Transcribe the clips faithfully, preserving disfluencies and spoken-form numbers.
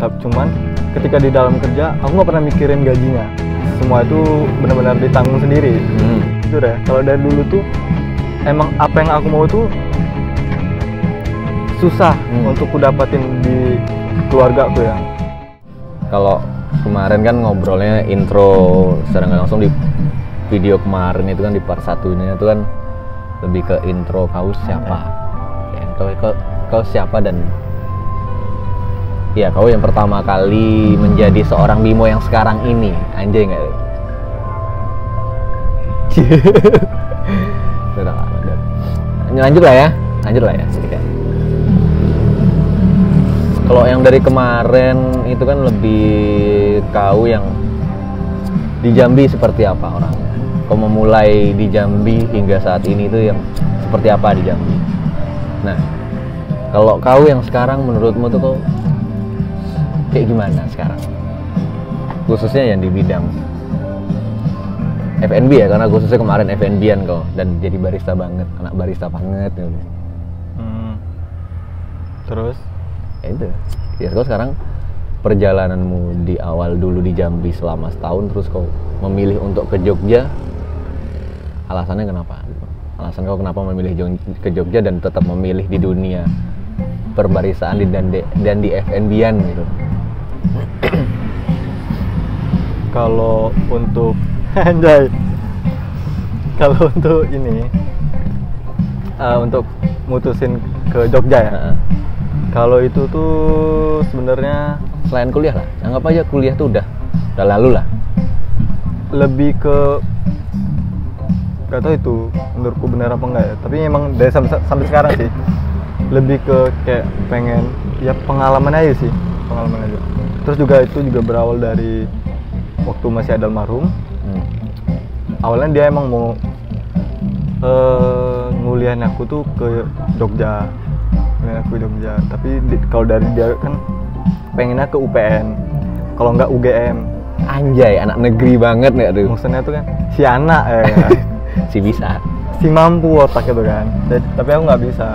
Tapi cuman ketika di dalam kerja aku nggak pernah mikirin gajinya, semua itu benar-benar ditanggung sendiri. hmm. Itu deh, kalau dari dulu tuh emang apa yang aku mau tuh susah hmm. untuk ku dapatin di keluarga aku ya. Kalau kemarin kan ngobrolnya intro secara nggak langsung di video kemarin itu kan di part satunya itu kan lebih ke intro kau siapa, ya, kau, kau, kau siapa dan ya kau yang pertama kali menjadi seorang Bimo yang sekarang ini, anjay nggak? Udah, udah. Lanjut lah ya, lanjut lah ya sedikit. Kalau yang dari kemarin itu kan lebih kau yang di Jambi seperti apa orangnya? Kau memulai di Jambi hingga saat ini itu yang seperti apa di Jambi? Nah, kalau kau yang sekarang menurutmu tuh kau kayak gimana sekarang? Khususnya yang di bidang F and B ya, karena khususnya kemarin F and B-an kau dan jadi barista banget, anak barista banget gitu. Hmm. Terus? Ya itu, ya kau sekarang perjalananmu di awal dulu di Jambi selama setahun, terus kau memilih untuk ke Jogja, alasannya kenapa? Alasan kau kenapa memilih ke Jogja dan tetap memilih di dunia perbaristaan di dan di, dan di F and B-an gitu? Kalau untuk anjay, kalau untuk ini uh, untuk mutusin ke Jogja ya. Uh-huh. Kalau itu tuh sebenarnya selain kuliah lah, anggap aja kuliah tuh udah udah lalu lah. Lebih ke gak tau itu menurutku benar apa enggak ya. Tapi emang dari sampai, sampai sekarang sih lebih ke kayak pengen ya pengalaman aja sih, pengalaman aja. Terus juga itu juga berawal dari waktu masih ada almarhum. Hmm. Awalnya dia emang mau uh, nguliahin aku tuh ke Jogja. Aku Jogja, tapi di, kalau dari dia kan pengennya ke U P N, kalau nggak U G M. Anjay, anak negeri banget nggak tuh? Maksudnya tuh kan si anak ya kan? Si bisa, si mampu otak itu kan. Jadi, tapi aku nggak bisa.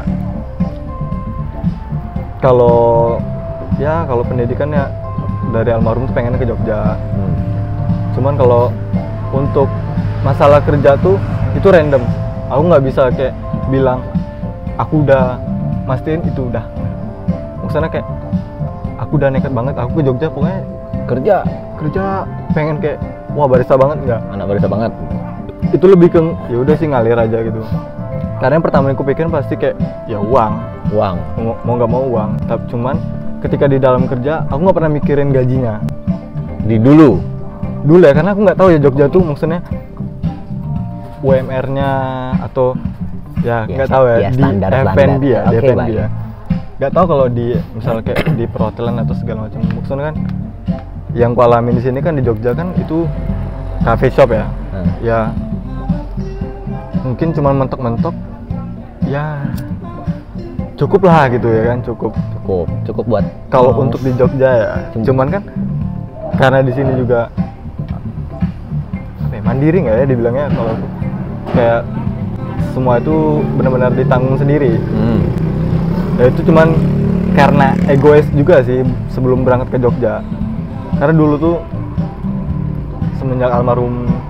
Kalau ya kalau pendidikan ya dari almarhum tuh pengennya ke Jogja. Hmm. Cuman kalau untuk masalah kerja tuh itu random. Aku nggak bisa kayak bilang aku udah mastiin itu udah. Maksudnya kayak aku udah nekat banget, aku ke Jogja pokoknya kerja kerja pengen kayak wah barista banget enggak, anak barista banget. Itu lebih ke ya udah sih ngalir aja gitu. Karena yang pertama yang aku pikirin pasti kayak ya uang, uang mau mau nggak mau uang. Tapi cuman ketika di dalam kerja aku nggak pernah mikirin gajinya. Di dulu dulu ya, karena aku nggak tahu ya Jogja tuh maksudnya U M R-nya atau ya nggak tahu ya, ya di standar, F and B ya, okay, di F and B ya. Nggak tahu kalau di misalnya kayak di perhotelan atau segala macam. Maksudnya kan yang ku alamin di sini kan di Jogja kan itu cafe shop ya. Hmm. Ya mungkin cuma mentok-mentok ya cukup lah gitu ya kan, cukup cukup cukup buat kalau oh. untuk di Jogja ya. Cuman kan karena di sini juga apa ya, mandiri nggak ya dibilangnya, kalau kayak semua itu benar-benar ditanggung sendiri. Hmm. Ya itu cuman karena egois juga sih sebelum berangkat ke Jogja. Karena dulu tuh semenjak almarhum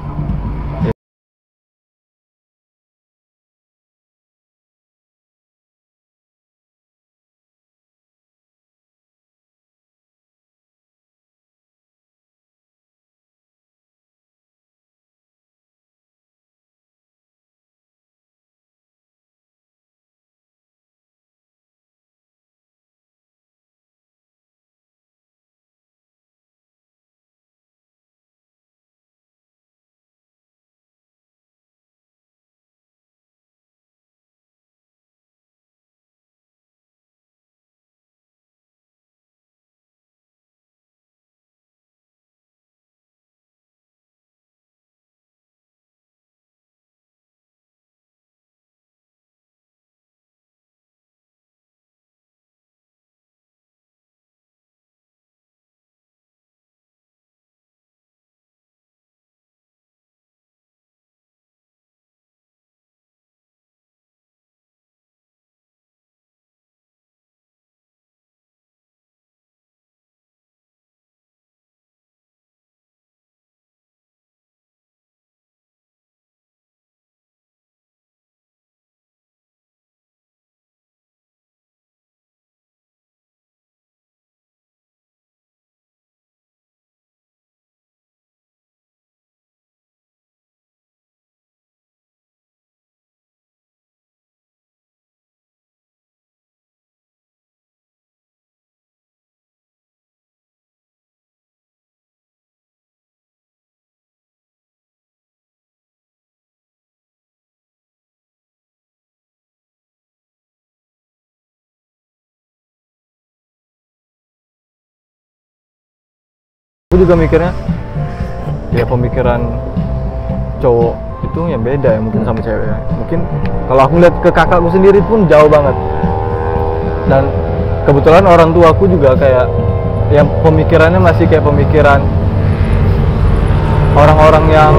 Aku juga mikirnya ya pemikiran cowok itu yang beda ya mungkin sama cewek ya. Mungkin kalau aku lihat ke kakakku sendiri pun jauh banget. Dan kebetulan orang tua aku juga kayak yang pemikirannya masih kayak pemikiran orang-orang yang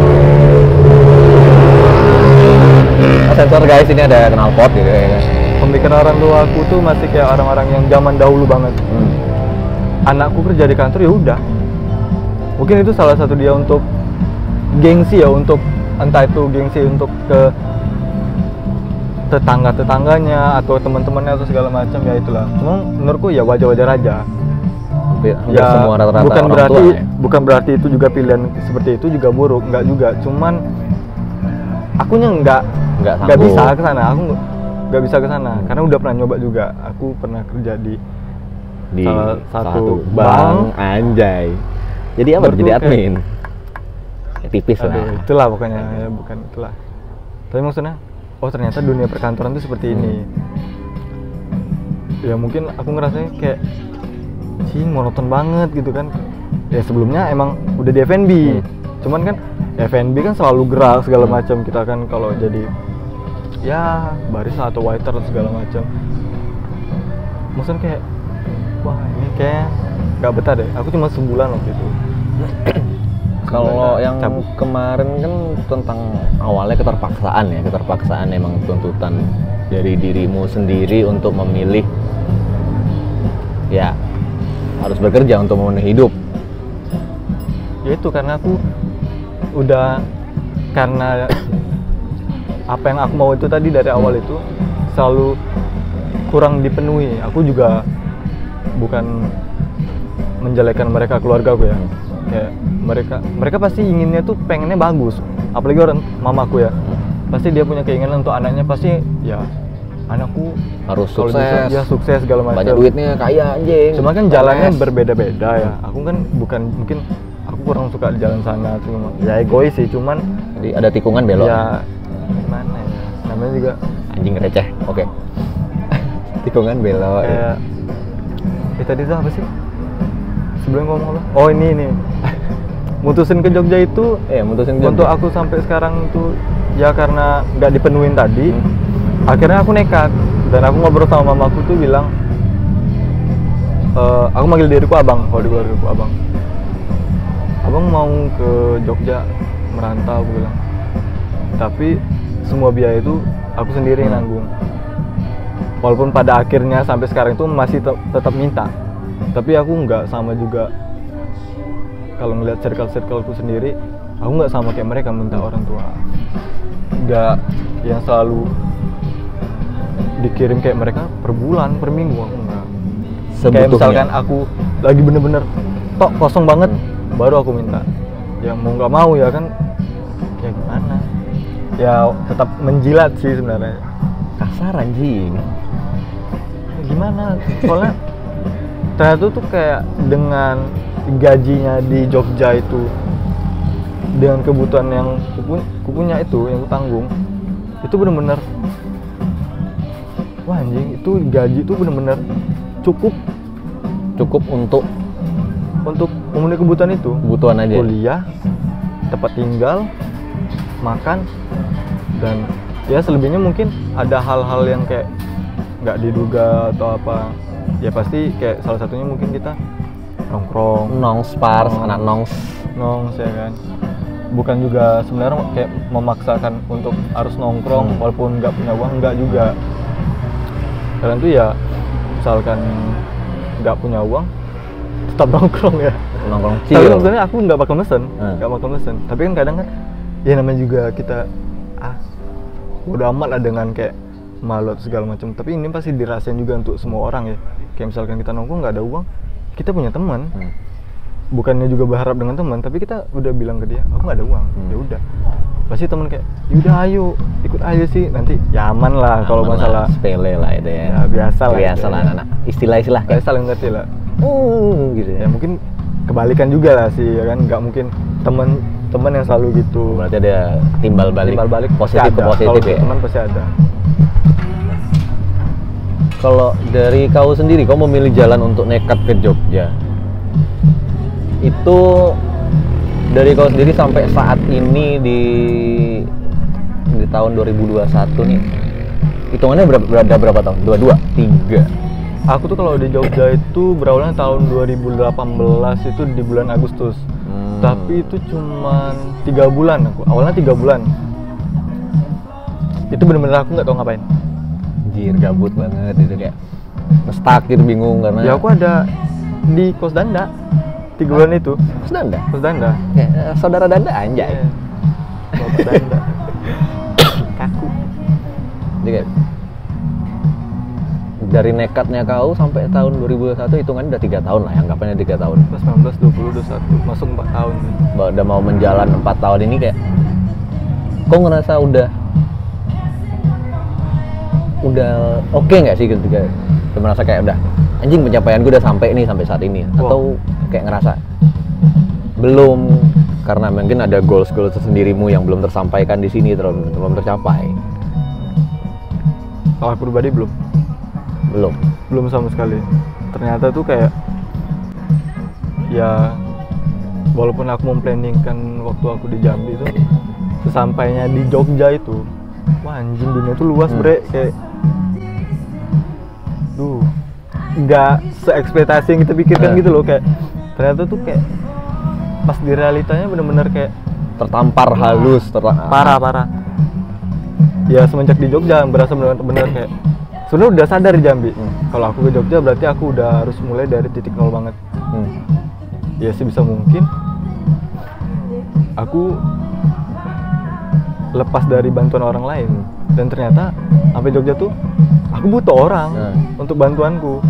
sensor guys, ini ada knalpot gitu ya. Pemikiran orang tua aku tuh masih kayak orang-orang yang zaman dahulu banget. Hmm. Anakku kerja di kantor ya udah. Mungkin itu salah satu dia untuk gengsi ya, untuk entah itu gengsi untuk ke tetangga-tetangganya atau teman-temannya atau segala macam ya itulah. Cuma menurutku ya wajar-wajar aja. Hampir, hampir Ya semua rata-rata bukan orang berarti tua, ya? bukan berarti itu juga pilihan seperti itu juga buruk, enggak juga. Cuman akunya enggak Nggak nggak sanggup. bisa ke sana. Aku nggak bisa ke sana karena udah pernah nyoba juga. Aku pernah kerja di Di salah satu bank, bank. anjay. Jadi apa? Menurutku Jadi kayak- admin. Ya, tipis lah. Aduh, itulah pokoknya ya, bukan itulah. Tapi maksudnya, oh ternyata dunia perkantoran itu seperti ini. Ya mungkin aku ngerasanya kayak sih monoton banget gitu kan. Ya sebelumnya emang udah di F and B. Hmm. Cuman kan F and B kan selalu gerak segala Hmm. macam. Kita kan kalau jadi ya barista atau waiter segala macam. Maksudnya kayak wah ini kayak nggak betah deh. Aku cuma sebulan waktu itu. Kalau Sebulan, yang cabut. kemarin kan tentang awalnya keterpaksaan ya, keterpaksaan emang tuntutan dari dirimu sendiri untuk memilih ya harus bekerja untuk memenuhi hidup. Ya itu karena aku udah karena apa yang aku mau itu tadi dari awal itu selalu kurang dipenuhi. Aku juga bukan menjelekkan mereka, keluarga aku ya. Kayak mereka mereka pasti inginnya tuh pengennya bagus. Apalagi orang mamaku ya. Pasti dia punya keinginan untuk anaknya pasti ya anakku Harus kalau sukses, bisa, ya sukses segala macam. banyak duitnya, kaya anjing. Cuma kan jalannya Sukses. berbeda-beda ya. Aku kan bukan mungkin aku kurang suka di jalan sana cuma ya egois sih, cuman Jadi ada tikungan belok. ya gimana ya? Namanya juga Anjing receh. Oke. Tikungan belok. kayak eh tadi tuh apa sih? Sebelum ngomong apa? Oh ini ini. Mutusin ke Jogja itu Eh, mutusin Jogja. untuk aku sampai sekarang itu ya karena nggak dipenuhin tadi. Hmm. Akhirnya aku nekat dan aku ngobrol sama mamaku tuh bilang "Eh, aku manggil diriku abang, kalau di keluargaku abang. Abang mau ke Jogja merantau, aku bilang. Tapi semua biaya itu aku sendiri yang Hmm. nanggung. Walaupun pada akhirnya sampai sekarang itu masih te- tetap minta. Tapi aku nggak sama juga. Kalau ngeliat circle-circleku sendiri, aku nggak sama kayak mereka minta orang tua. Nggak yang selalu dikirim kayak mereka per bulan, per minggu, aku nggak. Kayak Sebutuhnya. misalkan aku lagi bener-bener tok kosong banget, baru aku minta. Ya mau nggak mau ya kan, ya gimana? Ya tetap menjilat sih sebenarnya. kasar anjing. Ya gimana? Soalnya ternyata tuh kayak dengan gajinya di Jogja itu, dengan kebutuhan yang kupu- kupunya itu, yang kutanggung, itu bener-bener wah anjing, itu gaji itu bener-bener cukup Cukup untuk untuk memenuhi kebutuhan itu. kebutuhan aja. Kuliah, tempat tinggal, makan, dan ya selebihnya mungkin ada hal-hal yang kayak nggak diduga atau apa. Ya pasti kayak salah satunya mungkin kita nongkrong, Nongs pars, Oh. anak nongs. nongs ya kan. Bukan juga sebenarnya kayak memaksakan untuk harus nongkrong Hmm. walaupun nggak punya uang, nggak juga. Kalian tuh ya misalkan nggak punya uang tetap nongkrong ya. Nongkrong Tapi chill. maksudnya aku nggak bakal mesen, Hmm. nggak bakal mesen. Tapi kan kadang kan, ya namanya juga kita ah udah amat lah dengan kayak malu atau segala macam. Tapi ini pasti dirasain juga untuk semua orang ya. Kayak misalkan kita nongkrong nggak ada uang, kita punya teman. Hmm. Bukannya juga berharap dengan teman, tapi kita udah bilang ke dia, aku nggak ada uang. Hmm. Ya udah. Pasti teman kayak, yaudah ayo ikut aja sih, nanti ya aman lah kalau Aman masalah. lah, sepele lah itu ya. Ya, biasa lah Biasa itu lah ya. anak-anak. Istilah-istilah Kayak saling ngerti lah. uh gitu Ya ya. mungkin kebalikan juga lah sih, ya kan? Nggak mungkin teman teman yang selalu gitu. Berarti ada timbal balik. Timbal balik positif pasti ke ada. positif Kalau ya. teman pasti ada. Kalau dari kau sendiri, kau memilih jalan untuk nekat ke Jogja. Itu dari kau sendiri sampai saat ini di di tahun dua ribu dua puluh satu nih, hitungannya berapa, berada berapa tahun? Dua dua, tiga. Aku tuh kalau di Jogja itu berawalnya tahun dua ribu delapan belas itu di bulan Agustus. Hmm. Tapi itu cuman tiga bulan aku. Awalnya tiga bulan. Itu bener-bener aku nggak tahu ngapain. Anjir, gabut banget itu, kayak stuck gitu, bingung karena. Ya aku ada di kos Danda tiga bulan itu. Kos Danda? Kos Danda. Ya, saudara Danda anjay. Yeah. Bapak Danda. Kaku. Jadi kayak dari nekatnya kau sampai tahun dua ribu dua puluh satu hitungannya udah tiga tahun lah, anggapannya tiga tahun. sembilan belas, dua puluh, dua puluh satu, masuk empat tahun. Udah mau menjalan empat tahun ini kayak kau ngerasa udah udah oke okay nggak sih ketika udah merasa kayak udah anjing pencapaian gue udah sampai nih sampai saat ini, wow. Atau kayak ngerasa belum karena mungkin ada goals-goals tersendirimu yang belum tersampaikan di sini, terus belum tercapai? Kalau aku pribadi belum. Belum. Belum sama sekali. Ternyata tuh kayak ya walaupun aku memplanningkan waktu aku di Jambi itu, sesampainya di Jogja itu, wah anjing dunia tuh luas, hmm. bre, kayak duh nggak se-ekspektasi yang kita pikirkan, yeah. Gitu loh, kayak ternyata tuh kayak pas di realitanya bener-bener kayak tertampar halus, ter- parah parah. Ya semenjak di Jogja berasa bener-bener kayak sebenarnya udah sadar di Jambi. Hmm. Kalau aku ke Jogja berarti aku udah harus mulai dari titik nol banget. Hmm. Ya sebisa mungkin aku lepas dari bantuan orang lain, dan ternyata sampai Jogja tuh aku butuh orang hmm. untuk bantuanku.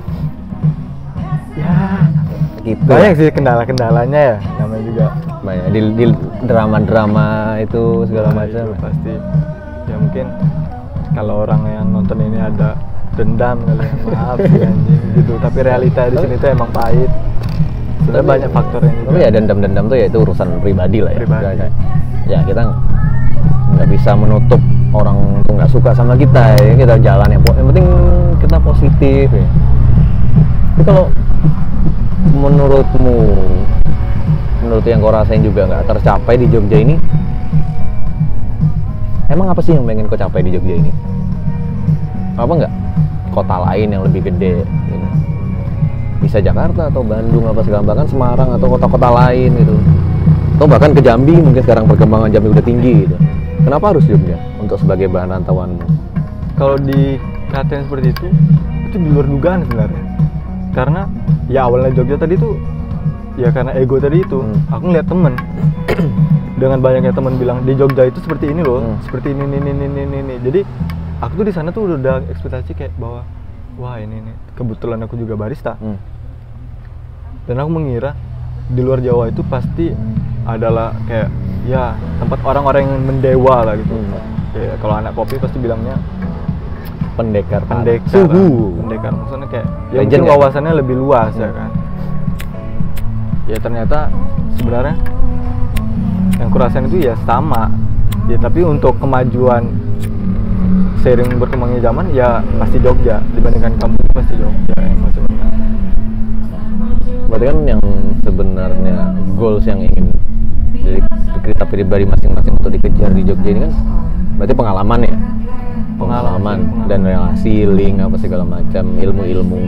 Ya gitu. Banyak sih kendala-kendalanya ya, namanya juga banyak di, di drama-drama itu segala nah, macam. Itu pasti. Ya mungkin kalau orang yang nonton ini ada dendam kali ya, maaf ya anjing gitu. Tapi realita di sini tuh emang pahit. Sebenarnya banyak faktor yang juga. Tapi ya dendam-dendam tuh ya itu urusan pribadi lah ya. Pribadi. Kayak, ya kita nggak bisa menutup orang tuh nggak suka sama kita ya, kita jalan yang, yang penting kita positif ya. Tapi kalau menurutmu, menurut yang kau rasain juga nggak tercapai di Jogja ini, emang apa sih yang pengen kau capai di Jogja ini? Apa nggak kota lain yang lebih gede gitu? Bisa Jakarta atau Bandung apa segala, bahkan Semarang atau kota-kota lain gitu, atau bahkan ke Jambi, mungkin sekarang perkembangan Jambi udah tinggi gitu. Kenapa harus Jogja untuk sebagai bahan rantauanmu? Kalau dikatain seperti itu, itu di luar dugaan sebenarnya. Karena ya awalnya Jogja tadi tuh ya karena ego tadi itu, hmm. aku ngeliat temen dengan banyaknya teman bilang di Jogja itu seperti ini loh, hmm. seperti ini, ini, ini, ini, ini. Jadi aku tuh di sana tuh udah ekspektasi kayak bahwa wah ini nih, kebetulan aku juga barista, hmm. dan aku mengira di luar Jawa itu pasti adalah kayak ya tempat orang-orang yang mendewa lah gitu. Hmm. Kayak kalau anak kopi pasti bilangnya pendekar, pendekar, suhu, pendekar. Maksudnya kayak ya mungkin wawasannya lebih luas, hmm. ya kan. Ya ternyata sebenarnya yang kurasain itu ya sama ya, tapi untuk kemajuan seiring berkembangnya zaman ya pasti Jogja, dibandingkan kampung pasti Jogja yang macamnya. Berarti kan yang sebenarnya goals yang ingin dari kita pribadi masing-masing untuk dikejar di Jogja ini kan berarti pengalaman ya, pengalaman, pengalaman dan relasi, link apa segala macam, ilmu-ilmu.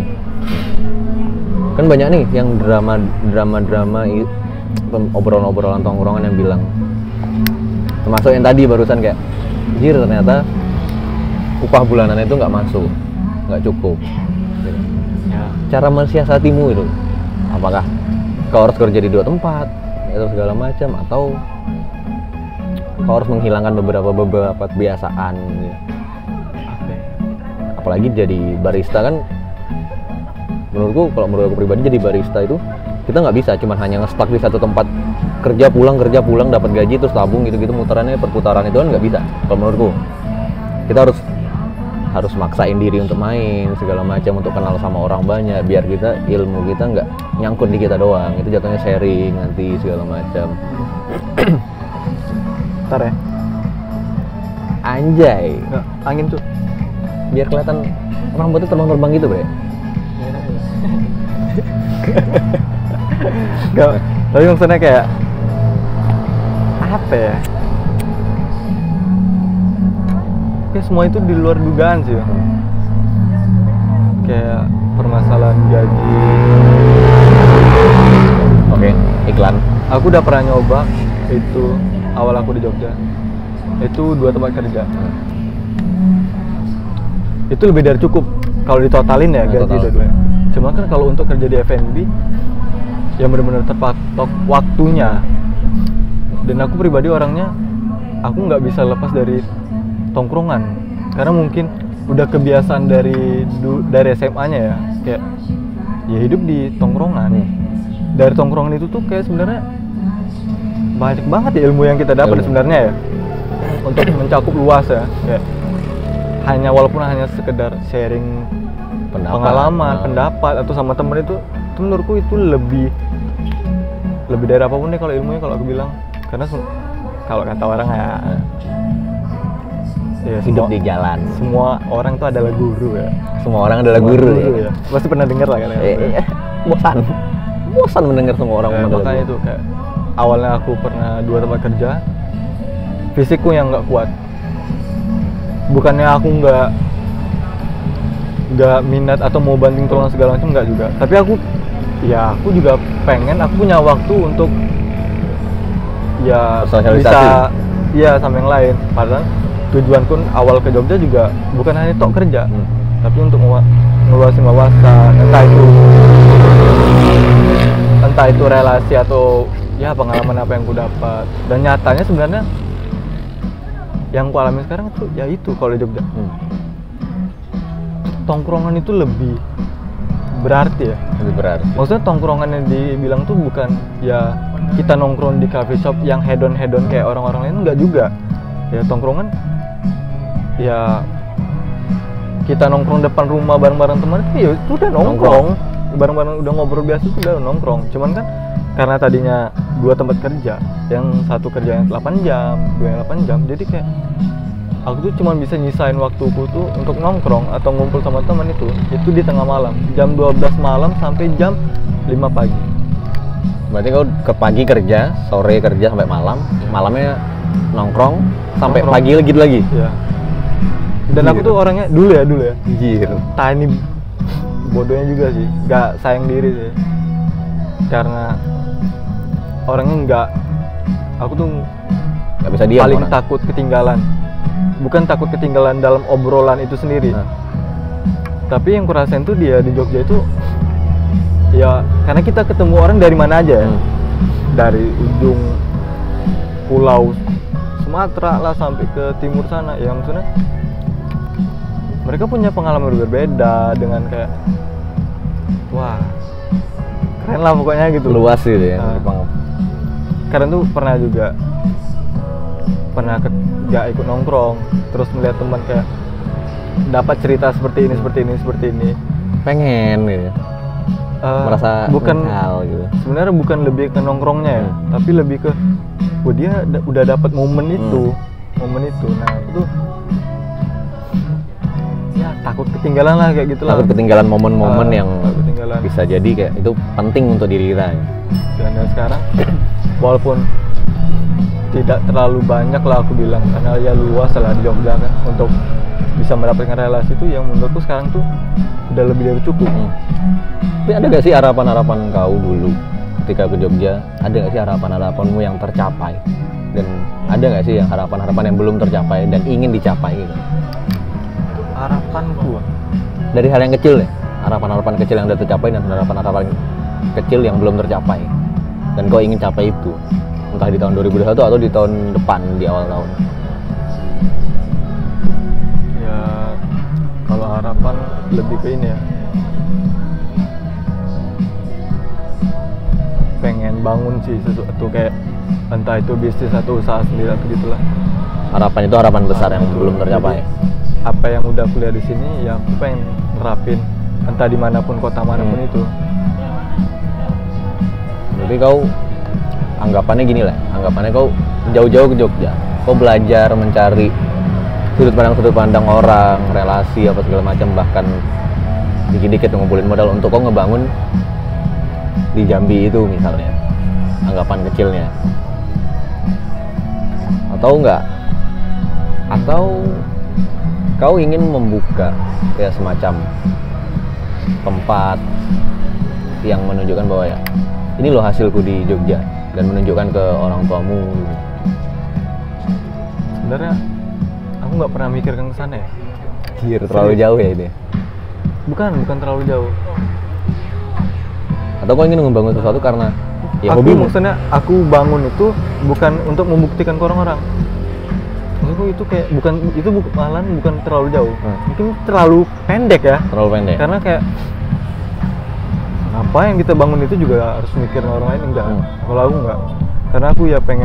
Kan banyak nih yang drama drama drama obrolan-obrolan tongkrongan yang bilang, termasuk yang tadi barusan kayak jir ternyata upah bulanan itu nggak masuk, nggak cukup ya. Cara mensiasatimu itu apakah kau harus kerja di dua tempat atau segala macam, atau kau harus menghilangkan beberapa beberapa kebiasaan ya. Apalagi jadi barista kan, menurutku kalau menurut aku pribadi jadi barista itu kita nggak bisa cuman hanya nge-stuck di satu tempat, kerja pulang kerja pulang dapat gaji terus tabung gitu-gitu, mutarannya perputaran itu kan nggak bisa. Kalau menurutku kita harus harus maksain diri untuk main segala macam, untuk kenal sama orang banyak, biar kita ilmu kita nggak nyangkut di kita doang, itu jatuhnya sharing nanti segala macam. Ntar ya anjay nggak, angin tuh biar kelihatan rambutnya terbang-terbang gitu bre. Gak, tapi maksudnya kayak apa ya? Kayak semua itu di luar dugaan sih. Kayak permasalahan gaji. Oke, iklan. Aku udah pernah nyoba itu awal aku di Jogja. Itu dua tempat kerja. Itu lebih dari cukup kalau ditotalin ya, Nah, gaji total. dua-duanya. Cuma kan kalau untuk kerja di F and B yang benar-benar terpatok waktunya. Dan aku pribadi orangnya, aku nggak bisa lepas dari tongkrongan karena mungkin udah kebiasaan dari du- dari S M A-nya ya, kayak ya hidup di tongkrongan. Dari tongkrongan itu tuh kayak sebenarnya banyak banget ya ilmu yang kita dapat Ilmu. sebenarnya ya, untuk mencakup luas ya, kayak hanya walaupun hanya sekedar sharing Pendapat. pengalaman, Nah. pendapat atau sama temen itu, itu menurutku itu lebih lebih dari apapun deh kalau ilmunya, kalau aku bilang. Karena se- kalau kata orang ya, ya Hidup semua, di jalan. semua orang tuh adalah guru ya. Semua orang adalah Semua guru, guru ya. Pasti pernah dengar lah kan ya. Eh, eh, bosan. Bosan mendengar semua orang Ya, adalah makanya guru. itu kayak awalnya aku pernah dua tempat kerja, fisikku yang nggak kuat. Bukannya aku nggak nggak minat atau mau banting tulang segala macam, nggak juga. Tapi aku ya aku juga pengen, aku punya waktu untuk ya Bersosialisasi. bisa ya sama yang lain. Padahal tujuanku awal ke Jogja juga bukan hanya tok kerja, Hmm. tapi untuk ngewa- ngeluasin wawasan, entah itu entah itu relasi atau ya pengalaman apa yang ku dapat. Dan nyatanya sebenarnya yang ku alami sekarang itu ya itu kalau di Jogja, Hmm. tongkrongan itu lebih berarti ya. Lebih berarti. Maksudnya tongkrongan yang dibilang tuh bukan ya kita nongkrong di coffee shop yang hedon hedon kayak orang-orang lain, enggak juga. Ya tongkrongan ya kita nongkrong depan rumah bareng-bareng teman itu ya itu udah nongkrong, bareng-bareng udah ngobrol biasa itu udah nongkrong. Cuman kan karena tadinya dua tempat kerja, yang satu kerjanya delapan jam, dua yang delapan jam, jadi kayak aku tuh cuma bisa nyisain waktuku tuh untuk nongkrong atau ngumpul sama teman itu itu di tengah malam, jam dua belas malam sampai jam lima pagi. Berarti kau ke pagi kerja, sore kerja sampai malam, malamnya nongkrong sampai Nongkrong. pagi lagi lagi. Ya. Dan aku Gitu. tuh orangnya dulu ya dulu ya Anjir. tiny bodohnya juga sih, nggak sayang diri sih, karena orangnya nggak, aku tuh Gak bisa diam paling orang. takut ketinggalan. Bukan takut ketinggalan dalam obrolan itu sendiri, Nah. tapi yang kurasain tuh dia di Jogja itu ya karena kita ketemu orang dari mana aja ya, Hmm. dari ujung pulau Sumatera lah sampai ke timur sana, ya maksudnya mereka punya pengalaman berbeda dengan kayak wah keren lah pokoknya gitu. Luas gitu ya. Nah. Jepang. Karena tuh pernah juga pernah ke, gak ikut nongkrong terus melihat teman kayak dapat cerita seperti ini seperti ini seperti ini. Pengen gitu. Eh, Merasa bukan menyesal gitu. sebenarnya bukan lebih ke nongkrongnya ya, Hmm. tapi lebih ke oh dia da- udah dapat momen itu, momen itu. Nah itu ya takut ketinggalan lah kayak gitu lah. Takut ketinggalan momen-momen Ah, yang takut ketinggalan. bisa jadi kayak itu penting untuk diri kita. Ya. Dan yang sekarang walaupun tidak terlalu banyak lah aku bilang, karena ya luas lah di Jogja kan untuk bisa mendapatkan relasi itu yang menurutku sekarang tuh udah lebih dari cukup. Hmm. Tapi ada gak sih harapan-harapan kau dulu ketika ke Jogja? Ada gak sih harapan-harapanmu yang tercapai? Dan ada gak sih yang harapan-harapan yang belum tercapai dan ingin dicapai gitu? Harapanku Dari hal yang kecil deh, harapan-harapan kecil yang udah tercapai dan harapan-harapan kecil yang belum tercapai dan kau ingin capai itu, entah di tahun dua ribu dua puluh satu atau di tahun depan, di awal tahun. ya kalau harapan lebih ke ini ya, pengen bangun sih sesuatu kayak entah itu bisnis atau usaha sendiri atau gitulah. Harapan itu harapan besar yang Itu. belum tercapai. Jadi, apa yang udah kuliah di sini ya aku pengen nerapin entah dimanapun kota manapun Hmm. itu. Jadi kau anggapannya gini lah, anggapannya kau jauh-jauh ke Jogja, kau belajar mencari sudut pandang sudut pandang orang, relasi apa segala macam, bahkan dikit-dikit ngumpulin modal untuk kau ngebangun di Jambi itu misalnya. anggapan kecilnya. Atau enggak? Atau kau ingin membuka kayak semacam tempat yang menunjukkan bahwa ya ini loh hasilku di Jogja, dan menunjukkan ke orang tuamu. Sebenarnya aku nggak pernah mikirkan ke sana ya. Gir, terlalu jauh ya ini. Bukan, bukan terlalu jauh. Atau kau ingin membangun sesuatu karena ya aku hobimu? maksudnya aku bangun itu bukan untuk membuktikan ke orang-orang. Maksudku itu kayak bukan itu bu, malahan bukan terlalu jauh. Hmm. Mungkin terlalu pendek ya. Terlalu pendek. Karena kayak apa yang kita bangun itu juga harus mikirin orang lain enggak. Hmm. Kalau aku enggak. Karena aku ya pengen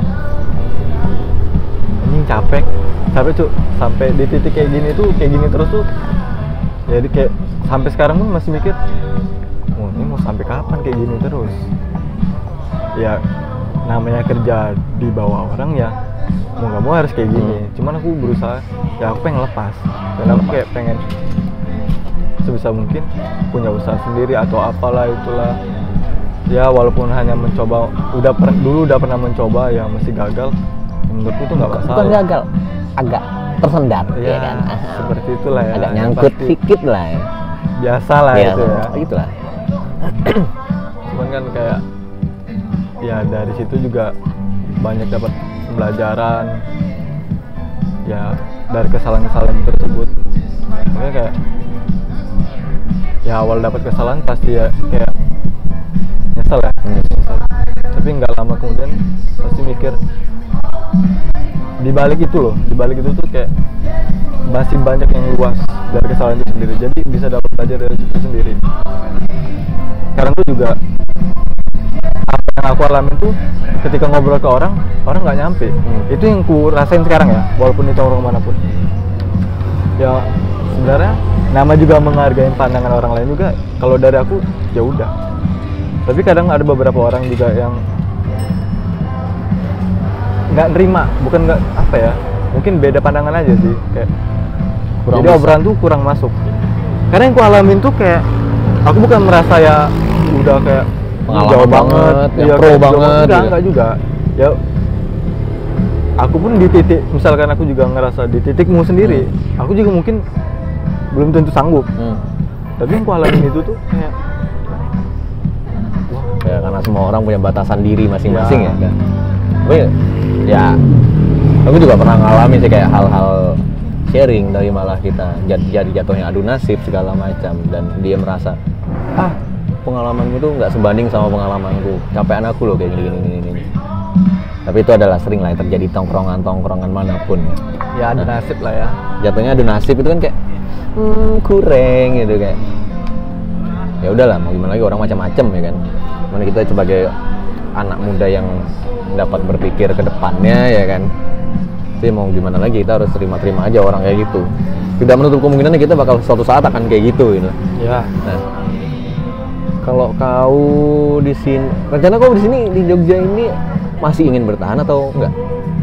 anjing capek. Capek tuh sampai di titik kayak gini tuh kayak gini terus tuh. Jadi kayak sampai sekarang pun masih mikir, oh ini mau sampai kapan kayak gini terus? Ya namanya kerja di bawah orang ya mau nggak mau harus kayak gini. Hmm. Cuman aku berusaha, ya aku pengen lepas. Dan aku kayak pengen sebisa mungkin punya usaha sendiri atau apalah itulah. Ya walaupun hanya mencoba, udah per, dulu udah pernah mencoba ya masih gagal. Menurutku itu nggak masalah. Bukan gagal, agak tersendat ya, ya kan. Seperti itulah ya. Agak nyangkut pasti. Sedikit lah ya. Biasa lah Ya, itu ya. Gitulah. Cuman kan kayak ya dari situ juga banyak dapat pembelajaran ya dari kesalahan-kesalahan tersebut. Makanya kayak ya awal dapat kesalahan pasti ya kayak nyesel ya, nyesel. Tapi nggak lama kemudian pasti mikir di balik itu loh, di balik itu tuh kayak masih banyak yang luas dari kesalahan itu sendiri. Jadi bisa dapat belajar dari itu sendiri. Sekarang tuh juga apa yang aku alamin tuh ketika ngobrol ke orang, orang nggak nyampe. Hmm. Itu yang ku rasain sekarang ya, walaupun itu orang manapun. Ya sebenarnya nama juga menghargai pandangan orang lain juga. Kalau dari aku ya udah. Tapi kadang ada beberapa orang juga yang nggak nerima, bukan nggak apa ya, mungkin beda pandangan aja sih, kayak kurang jadi bisa. Obrolan tuh kurang masuk. Karena yang ku alamin tuh kayak aku bukan merasa ya udah kayak pengalaman jauh banget, banget, yang ya, pro banget, enggak, gitu. enggak juga. Ya aku pun di titik, misalkan aku juga ngerasa di titikmu sendiri, hmm. aku juga mungkin belum tentu sanggup. Hmm. Tapi yang ku alamin itu tuh kayak wah, ya karena semua orang punya batasan diri masing-masing ya, ya kan. Tapi ya aku juga pernah ngalamin sih kayak hal-hal sharing dari malah kita jadi, jadi jatuhnya adu nasib segala macam, dan dia merasa ah pengalamanmu tuh nggak sebanding sama pengalamanku, capean aku loh kayak gini gini gini. Tapi itu adalah sering lah terjadi tongkrongan-tongkrongan manapun ya adu nah, nasib lah ya. Jatuhnya adu nasib itu kan kayak hmm, kurang gitu kayak ya udahlah mau gimana lagi, orang macam-macam ya kan. Mana kita sebagai anak muda yang dapat berpikir ke depannya ya kan. Tapi mau gimana lagi, kita harus terima-terima aja orang kayak gitu. Tidak menutup kemungkinan kita bakal suatu saat akan kayak gitu gitu. Ya. Nah, kalau kau di sini, rencana kau di sini di Jogja ini masih ingin bertahan atau enggak?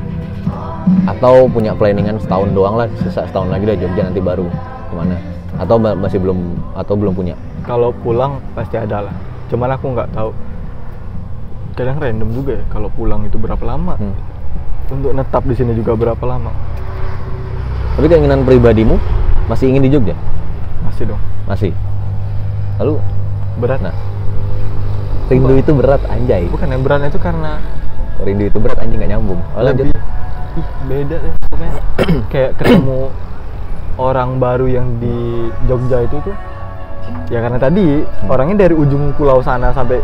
Atau punya planningan setahun doang lah, sisa setahun lagi dah Jogja nanti baru gimana? Atau masih belum atau belum punya? Kalau pulang pasti ada lah. Cuman aku nggak tahu. Kadang random juga ya kalau pulang itu berapa lama. Hmm. Untuk netap di sini juga berapa lama. Tapi keinginan pribadimu masih ingin di Jogja? Masih dong. Masih. Lalu berat. Nah, rindu itu berat anjay. Bukan yang berat itu karena rindu itu berat anjing, nggak nyambung. Oh, lebih ih, beda deh pokoknya. Kayak ketemu orang baru yang di Jogja itu tuh ya karena tadi hmm. orangnya dari ujung pulau sana sampai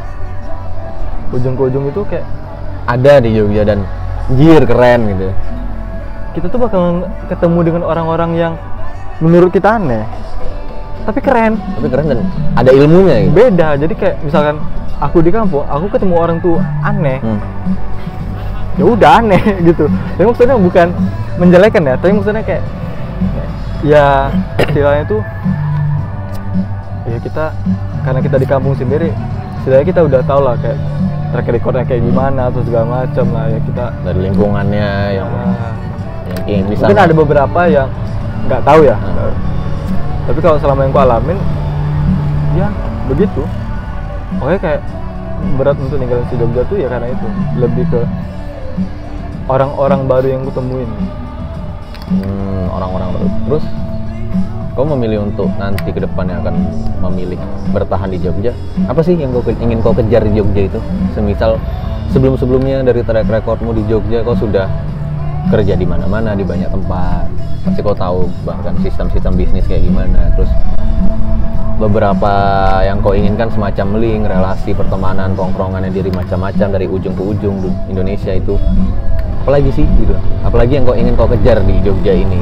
ujung ke ujung itu kayak ada di Jogja dan jir keren gitu. Kita tuh bakal ketemu dengan orang-orang yang menurut kita aneh tapi keren. Tapi keren dan ada ilmunya gitu. Beda, jadi kayak misalkan aku di kampung, aku ketemu orang tuh aneh. Hmm. Ya udah aneh gitu. Tapi maksudnya bukan menjelekan ya, tapi maksudnya kayak ya istilahnya tuh ya kita karena kita di kampung sendiri, setidaknya kita udah tahu lah kayak track recordnya kayak gimana atau segala macam lah ya, kita dari lingkungannya yang, nah, yang bisa mungkin ada beberapa yang nggak tahu ya. Hmm. Tapi kalau selama yang ku alamin ya begitu. Oke kayak berat untuk ninggalin si Jogja tuh ya karena itu, lebih ke orang-orang baru yang kutemuin. Hmm, orang-orang baru. Terus kau memilih untuk nanti ke depannya akan memilih bertahan di Jogja. Apa sih yang kau ingin kau kejar di Jogja itu? Semisal sebelum-sebelumnya dari track recordmu di Jogja kau sudah kerja di mana-mana, di banyak tempat. Pasti kau tahu bahkan sistem-sistem bisnis kayak gimana. Terus beberapa yang kau inginkan semacam link, relasi, pertemanan, tongkrongan yang diri macam-macam dari ujung ke ujung di Indonesia itu. Apalagi sih gitu? Apalagi yang kau ingin kau kejar di Jogja ini?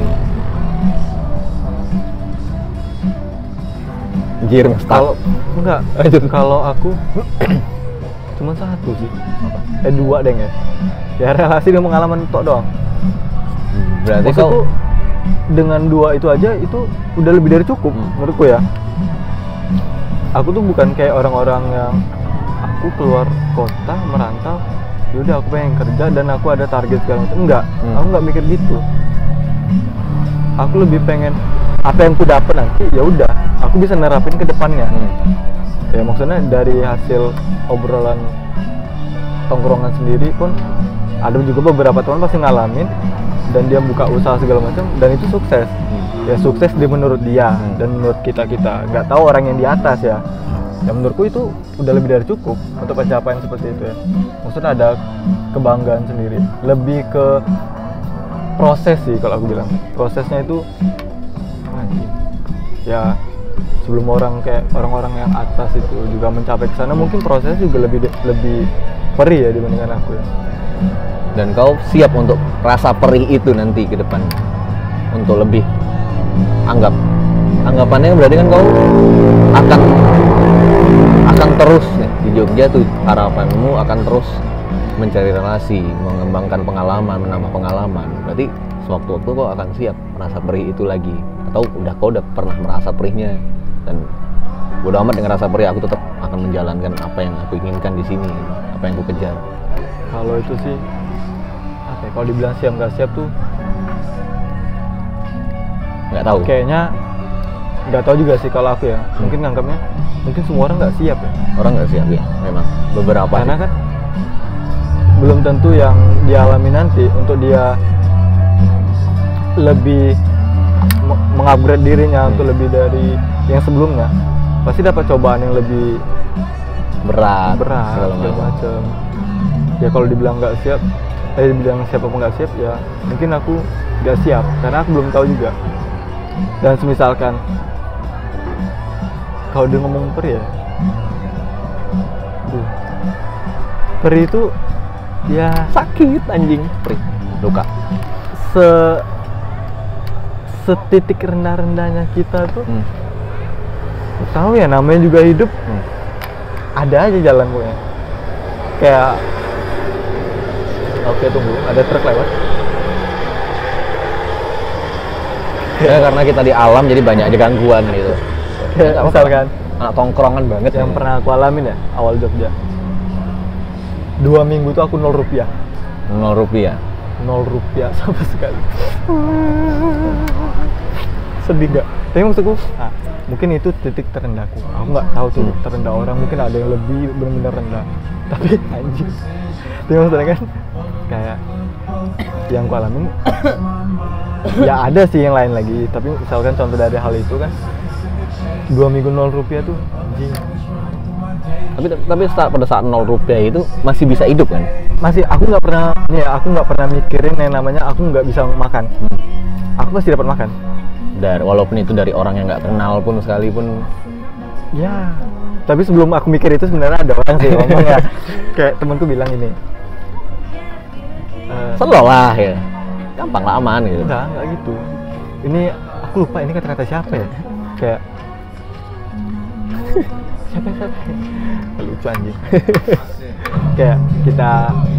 Jir, Kalau enggak, kalau aku cuma satu sih. Apa? Eh dua deh ya. Ya relasi dan pengalaman tok doang. Berarti Maksudku, kau dengan dua itu aja itu udah lebih dari cukup Hmm. menurutku ya. Aku tuh bukan kayak orang-orang yang aku keluar kota merantau, yaudah aku pengen kerja dan aku ada target segala macam. Enggak, Hmm. aku nggak mikir gitu. Aku lebih pengen apa yang ku dapet nanti ya udah aku bisa nerapin ke depannya. Hmm. Ya maksudnya dari hasil obrolan tongkrongan sendiri pun ada juga beberapa teman pasti ngalamin dan dia buka usaha segala macam dan itu sukses. Hmm. Ya sukses di menurut dia Hmm. dan menurut kita kita nggak tahu orang yang di atas ya. Ya menurutku itu udah lebih dari cukup untuk pencapaian seperti itu ya. Maksudnya ada kebanggaan sendiri. Lebih ke proses sih kalau aku bilang. Prosesnya itu anjing. Ya sebelum orang kayak orang-orang yang atas itu juga mencapai ke sana mungkin prosesnya juga lebih lebih perih ya dibandingkan aku ya. Dan kau siap untuk rasa perih itu nanti ke depan untuk lebih anggap anggapannya berarti kan kau akan akan terus nih di Jogja tuh harapanmu akan terus mencari relasi, mengembangkan pengalaman, menambah pengalaman. Berarti sewaktu-waktu kau akan siap merasa perih itu lagi atau udah kau udah pernah merasa perihnya dan bodo amat dengan rasa perih aku tetap akan menjalankan apa yang aku inginkan di sini, apa yang aku kejar. Kalau itu sih apa ya, kalau dibilang siap nggak siap tuh Nggak tahu. kayaknya nggak tahu juga sih kalau aku ya. Mungkin nganggapnya mungkin semua orang nggak siap ya. Orang nggak siap ya, memang beberapa. Karena kan belum tentu yang dialami nanti untuk dia lebih me- mengupgrade dirinya Hmm. untuk lebih dari yang sebelumnya pasti dapat cobaan yang lebih berat, berat segala segala macam. macam. Ya kalau dibilang nggak siap, eh dibilang siap apa nggak siap ya mungkin aku nggak siap karena aku belum tahu juga. Dan semisalkan kalau dia ngomong peri ya, Duh. peri itu ya Sakit anjing, perih, luka. se setitik rendah-rendahnya kita tuh Hmm. tahu ya namanya juga hidup, Hmm. ada aja jalan pokoknya kayak oke tunggu ada truk lewat. Ya karena kita di alam jadi banyak aja gangguan gitu. Kayak Nggak apa-apa. misalkan Anak tongkrongan banget yang ya. pernah aku alamin ya awal Jogja, dua minggu tuh aku nol rupiah Nol rupiah. nol rupiah sama sekali. Sedih nggak? Tapi maksudku nah, mungkin itu titik terendahku, aku nggak tahu tuh Hmm. terendah orang mungkin ada yang lebih benar-benar rendah tapi anjing tapi maksudnya kan kayak yang ku alamin ya ada sih yang lain lagi tapi misalkan contoh dari hal itu kan dua minggu nol rupiah tuh anjing Tapi tapi saat, pada saat nol rupiah itu masih bisa hidup kan? masih aku nggak pernah nih ya, aku nggak pernah mikirin yang namanya aku nggak bisa makan. Aku pasti dapat makan Dari walaupun itu dari orang yang nggak kenal pun sekalipun. ya. Tapi sebelum aku mikir itu sebenarnya ada orang sih ngomong ya kayak temanku bilang ini eh, Selalu lah ya. Gampang lah aman gitu. enggak enggak gitu, ini aku lupa ini kata-kata siapa ya kayak siapa siapa lucu anjing kayak kita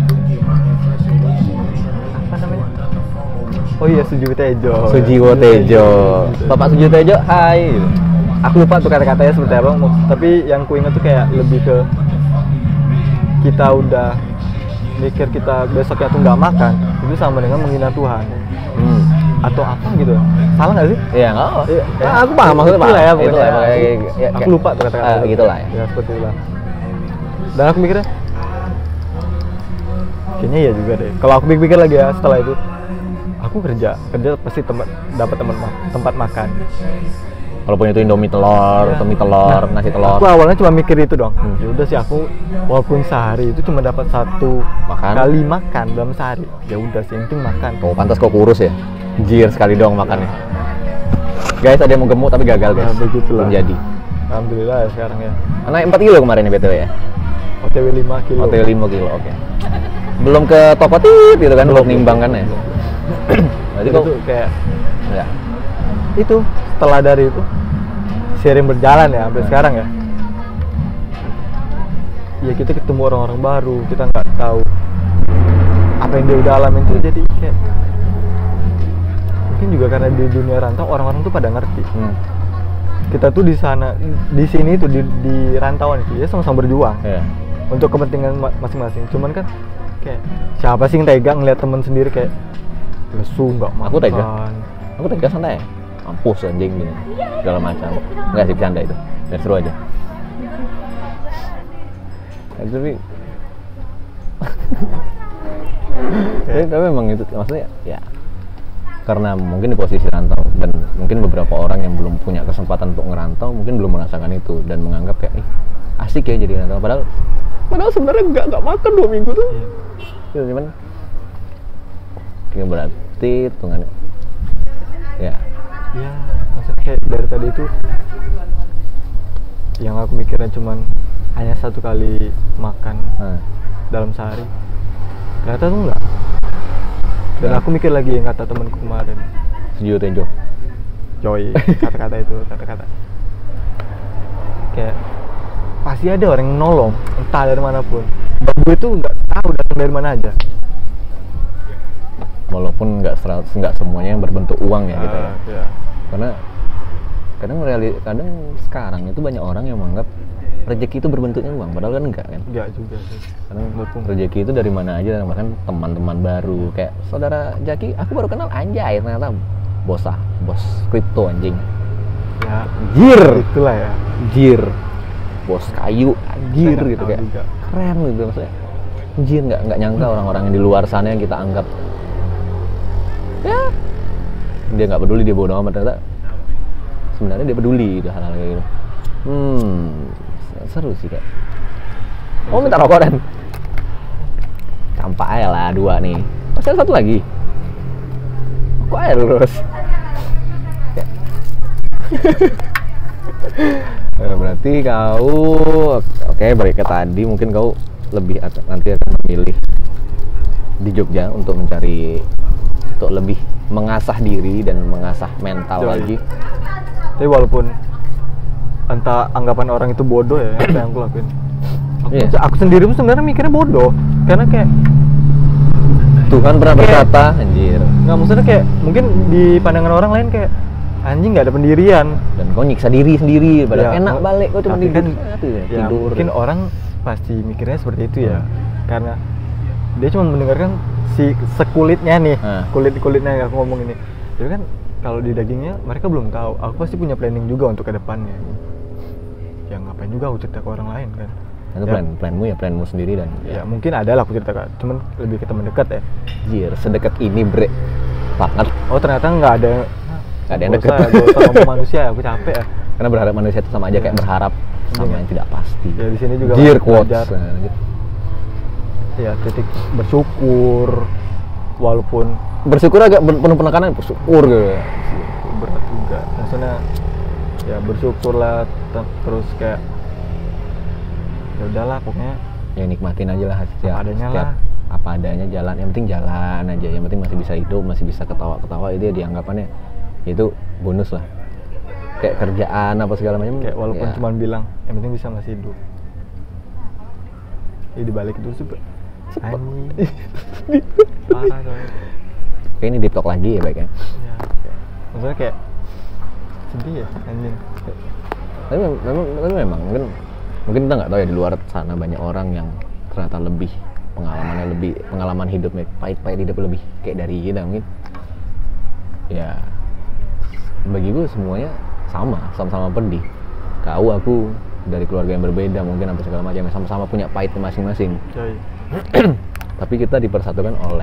apa namanya oh iya Sujiwo Tejo Sujiwo Tejo. Bapak Sujiwo Tejo, hai. aku lupa tuh kata-katanya seperti apa tapi yang ku ingat tuh kayak lebih ke kita udah mikir kita besoknya tuh nggak makan itu sama dengan menghina Tuhan Hmm. atau apa gitu, salah nggak sih? Iya nggak apa. Iya, Nah, aku paham maksudnya itulah paham. ya Itulah pokoknya. ya, pokoknya, ya, aku ya, lupa tuh kata-kata eh, gitulah ya. ya seperti itulah. Dan aku mikirnya kayaknya iya juga deh. Kalau aku pikir lagi ya setelah itu, aku kerja kerja pasti tempat dapat tempat ma- tempat makan. Walaupun itu Indomie telur, atau mie telur, Nah, nasi telur. aku awalnya cuma mikir itu dong. Hmm. Ya udah sih aku walaupun sehari itu cuma dapat satu Makan. kali makan dalam sehari. Ya udah sih, yang penting makan. Oh, pantas kok kurus ya. Jir sekali dong makannya. Guys, ada yang mau gemuk tapi gagal, guys. Nah, begitulah. Belum jadi. Alhamdulillah ya sekarang ya. Naik empat kilo kemarin ya B T W ya. O T W lima kilo. O T W lima kilo, oke. Belum ke Tokotit gitu kan, belum nimbang kan ya. Berarti Jadi kok tuh kayak enggak. itu setelah dari itu sering berjalan ya sampai Hmm. sekarang ya. Ya kita ketemu orang-orang baru, kita nggak tahu apa yang dia udah alamin tuh, jadi kayak mungkin juga karena di dunia rantau orang-orang tuh pada ngerti. Hmm. Kita tuh di sana, di sini tuh di, di rantauan itu ya sama-sama berjuang Ya. untuk kepentingan ma- masing-masing. Cuman kan kayak siapa sih yang tega ngeliat temen sendiri kayak lesu nggak makan. Aku tega. Aku tega santai. Mampus anjing gini. Segala macam. Enggak sih bercanda itu. Biar seru aja. Ya, tapi tapi, tapi memang itu maksudnya ya karena mungkin di posisi rantau dan mungkin beberapa orang yang belum punya kesempatan untuk ngerantau mungkin belum merasakan itu dan menganggap kayak ih asik ya jadi rantau, padahal padahal sebenarnya nggak nggak makan dua minggu tuh. Iya. Ya, cuman ya berarti hitungannya ya Ya, maksudnya kayak dari tadi itu yang aku mikirnya cuman hanya satu kali makan nah, dalam sehari, ternyata tuh enggak. Dan Ya. aku mikir lagi yang kata temanku kemarin, setuju Tenjo. Joy, kata-kata itu, kata-kata kayak pasti ada orang yang nolong, entah dari manapun. Gue itu nggak tahu datang dari mana aja. Walaupun nggak seratus nggak semuanya yang berbentuk uang ya gitu ya. Ah, ya. Karena kadang reali, kadang sekarang itu banyak orang yang menganggap rezeki itu berbentuknya uang, padahal kan enggak kan. Enggak juga sih. Karena Betul. rezeki itu dari mana aja, bahkan teman-teman baru kayak saudara Jaki, aku baru kenal anjay ternyata bos ah, bos kripto anjing. Ya, Jir, itulah ya. jir. Bos kayu, anjir Kita nggak gitu tahu kayak. juga. Keren gitu maksudnya. Anjir, nggak nggak nyangka orang-orang yang di luar sana yang kita anggap ya dia nggak peduli, dia bodoh amat, ternyata sebenarnya dia peduli gitu, hal-hal kayak gitu. Hmm, seru sih kak. Oh minta rokok dan campak aja lah dua nih. Masih ada satu lagi. Kok aja lurus. Nah, berarti kau oke balik ke tadi, mungkin kau lebih akan- nanti akan memilih di Jogja untuk mencari untuk lebih mengasah diri dan mengasah mental Yoi. lagi. Tapi walaupun entah anggapan orang itu bodoh ya apa yang aku lakuin. Aku, Iya. aku sendiri pun sebenarnya mikirnya bodoh karena kayak Tuhan pernah Kayak- berkata, anjir, nggak, maksudnya kayak mungkin di pandangan orang lain kayak anjing nggak ada pendirian. dan kau nyiksa diri sendiri, padahal Ya, enak kok- balik kau cuma tapi tidur, kan, Aduh, ya, ya, tidur. mungkin orang pasti mikirnya seperti itu ya, Hmm. karena dia cuma mendengarkan si sekulitnya nih, Ah. kulit kulitnya yang aku ngomong ini. Jadi kan kalau di dagingnya mereka belum tahu. Aku pasti punya planning juga untuk kedepannya. Ya ngapain juga aku cerita ke orang lain kan? Itu Ya. plan planmu ya planmu sendiri dan Ya mungkin ada lah aku cerita ke, cuman lebih ke teman dekat ya. anjir sedekat ini bre banget. Oh ternyata nggak ada. Nggak ada yang Nggak usah, deket. nggak usah ngomong manusia ya, aku capek ya. Karena berharap manusia itu sama aja kayak Iya. berharap sama Iya. yang tidak pasti. Ya di sini juga Anjir belajar. quotes. Nah, lanjut. Ya titik bersyukur walaupun Bersyukur agak ber- penuh penekanan, bersyukur gitu. berat juga. Maksudnya ya bersyukurlah te- terus kayak ya udahlah pokoknya Ya nikmatin aja lah setiap, Apa adanya setiap lah. apa adanya, jalan yang penting jalan aja, yang penting masih bisa hidup, masih bisa ketawa-ketawa, itu ya dianggapannya itu bonus lah, kayak kerjaan apa segala macam kayak walaupun ya. cuma bilang yang penting bisa masih hidup. Ya dibalik itu sih anjing parah coy. Kayak ini deep talk lagi ya baiknya. Ya, kayak, maksudnya kayak sedih ya anjing. Tapi mem- memang, tapi memang mungkin mungkin kita nggak tahu ya, di luar sana banyak orang yang ternyata lebih pengalamannya lebih pengalaman hidupnya pahit-pahit hidup lebih kayak dari kita mungkin. Ya bagi gue semuanya sama sama-sama pedih. Kau aku dari keluarga yang berbeda mungkin apa segala macam, yang sama-sama punya pahit masing-masing. Coy. Tapi kita dipersatukan oleh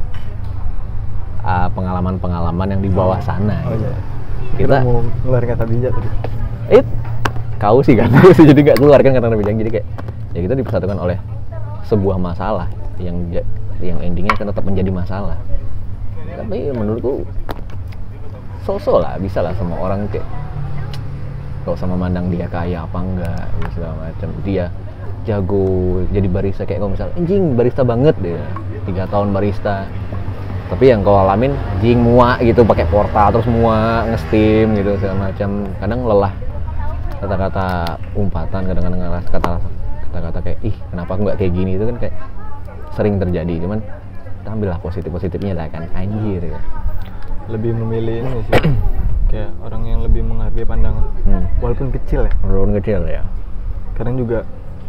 uh, pengalaman-pengalaman yang di bawah sana. Oh gitu. iya. Kita Kita mau ngeluarin kata bijak tadi. it kau sih kan, aku sih jadi nggak keluar kan kata bijak, jadi kayak ya kita dipersatukan oleh sebuah masalah yang yang endingnya akan tetap menjadi masalah. Tapi menurutku so-so lah, bisa lah semua orang kayak gak usah memandang dia kaya apa enggak gitu, segala macam. Dia jago jadi barista kayak kau misalnya, anjing barista banget dia, tiga tahun barista. Tapi yang kau alamin, anjing muak gitu, pakai portal terus muak, nge-steam gitu segala macam. Kadang lelah kata-kata umpatan, kadang-kadang kata kata-kata kayak ih kenapa aku nggak kayak gini, itu kan kayak sering terjadi. Cuman kita ambillah positif-positifnya lah kan, anjir ya. Lebih memilih ini sih. Kayak orang yang lebih menghargai pandangan. Hmm. Walaupun kecil ya. Walaupun kecil ya. Kadang juga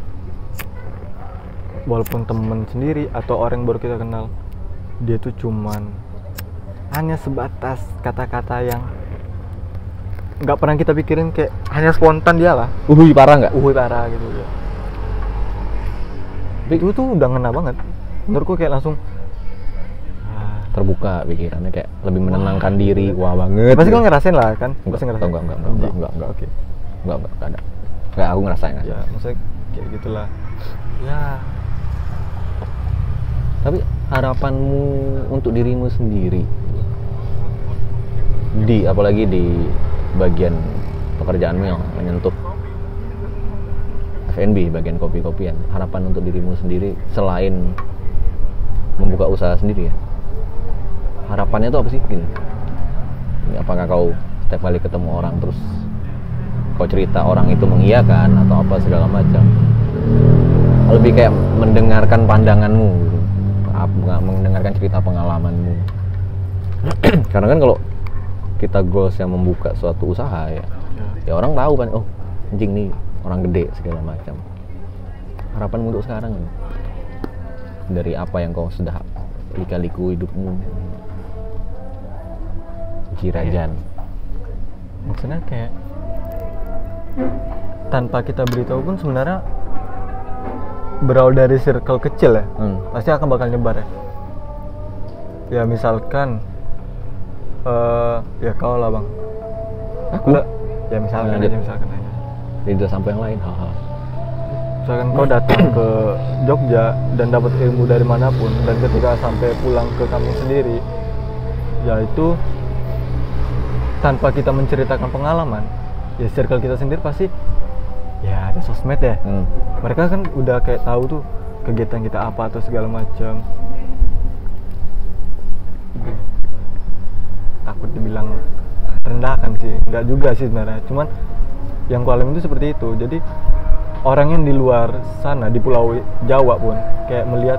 walaupun temen sendiri atau orang yang baru kita kenal, dia tuh cuman hanya sebatas kata-kata yang nggak pernah kita pikirin, kayak hanya spontan dia lah. Uhui parah nggak? Uhui parah gitu ya. Itu tuh udah ngena banget. Menurutku kayak langsung terbuka pikirannya, kayak lebih menenangkan wah, diri. Wah banget. Pasti kau ngerasain lah kan? Enggak, Pasti ngerasain. enggak, enggak, enggak, enggak, enggak, enggak, oke. Enggak, enggak, enggak ada. Enggak, aku ngerasain kan. Ya, maksudnya kayak gitulah. Ya. Tapi harapanmu untuk dirimu sendiri di apalagi di bagian pekerjaanmu yang menyentuh F and B, bagian kopi-kopian, harapan untuk dirimu sendiri selain membuka usaha sendiri ya, harapannya itu apa sih gini? Apakah kau setiap kali ketemu orang terus kau cerita, orang itu mengiyakan atau apa segala macam, lebih kayak mendengarkan pandanganmu gitu, mendengarkan cerita pengalamanmu. Karena kan kalau kita goals yang membuka suatu usaha ya, ya orang tahu kan, oh anjing nih orang gede segala macam. Harapanmu untuk sekarang nih, dari apa yang kau sudah lika-liku hidupmu, Jirajan? Maksudnya kayak tanpa kita beritahu pun sebenarnya berawal dari circle kecil ya, hmm. pasti akan bakal nyebar ya. Ya misalkan uh, ya kau lah bang, aku Udah, ya misalkan nah, aja misalkan aja tidak sampai yang lain, haha. Misalkan kau datang ke Jogja dan dapat ilmu dari manapun, dan ketika sampai pulang ke kampung sendiri, yaitu tanpa kita menceritakan pengalaman, ya circle kita sendiri pasti ya ada sosmed ya, hmm. mereka kan udah kayak tahu tuh kegiatan kita apa atau segala macam. Takut dibilang rendahkan sih, nggak juga sih sebenarnya, cuman yang ku alami itu seperti itu. Jadi orang yang di luar sana, di Pulau Jawa pun kayak melihat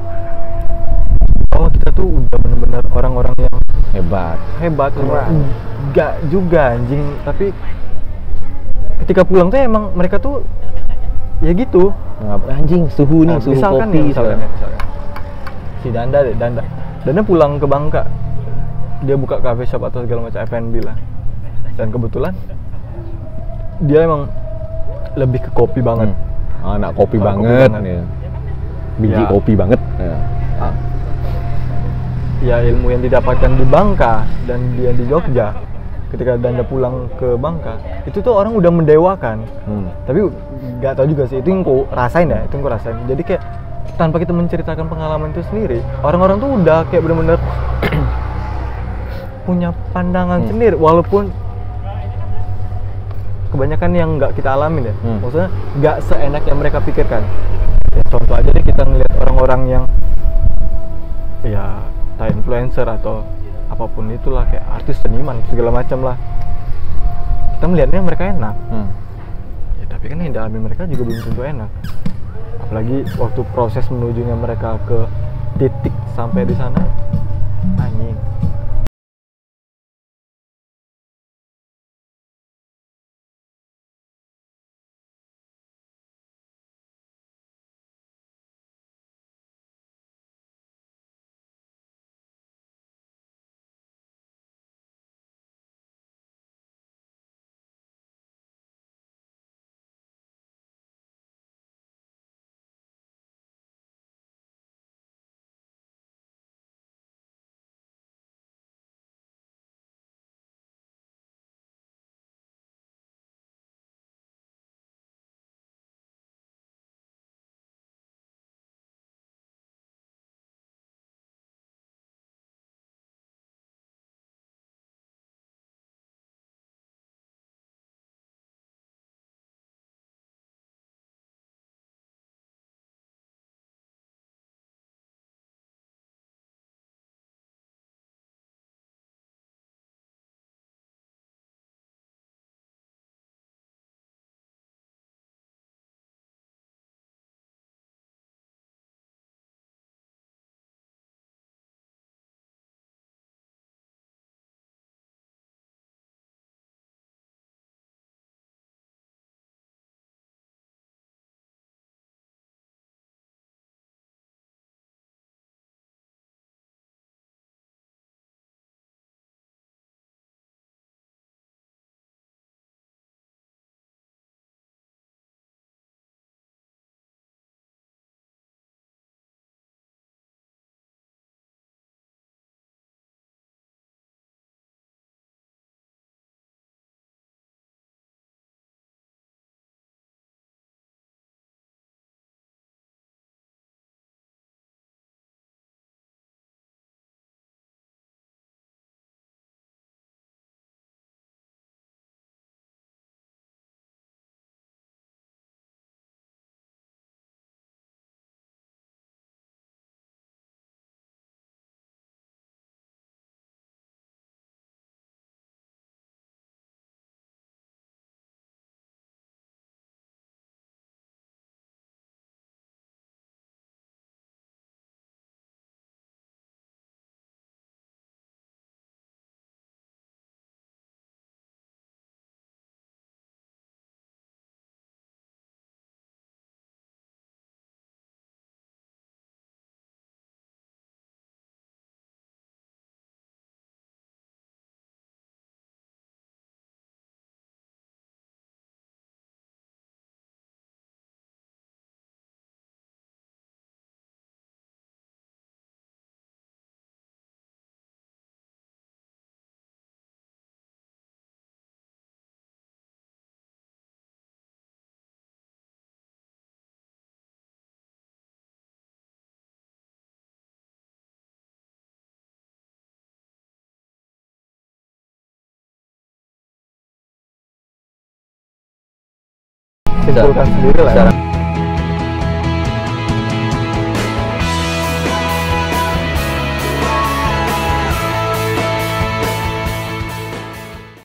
oh kita tuh udah benar-benar orang-orang yang hebat hebat keren. Nggak juga anjing, tapi ketika pulang tuh emang mereka tuh ya gitu. Anjing suhu nih, nah, suhu misalkan kopi ya, misalkan, ya, misalkan si Danda deh, Danda Danda pulang ke Bangka, dia buka cafe shop atau segala macam F and B lah, dan kebetulan dia emang lebih ke kopi banget. hmm. Anak kopi Anak banget, kopi banget. Ya. Biji ya. Kopi banget ya. Ah. Ya ilmu yang didapatkan di Bangka dan dia di Jogja, ketika Danda pulang ke Bangka, itu tuh orang udah mendewakan. hmm. Tapi nggak tahu juga sih, itu yang ku rasain ya, itu yang ku rasain. Jadi kayak tanpa kita menceritakan pengalaman itu sendiri, orang-orang tuh udah kayak bener-bener punya pandangan hmm. sendiri, walaupun kebanyakan yang nggak kita alamin ya. hmm. Maksudnya nggak seenak yang mereka pikirkan ya. Contoh aja deh, kita ngeliat orang-orang yang ya entah influencer atau apapun itulah, kayak artis, seniman, segala macam lah, kita melihatnya mereka enak. hmm. Ya tapi kan yang dialami mereka juga belum tentu enak, apalagi waktu proses menujunya mereka ke titik sampai di sana, anjing. simpulkan sendiri lah ya. secara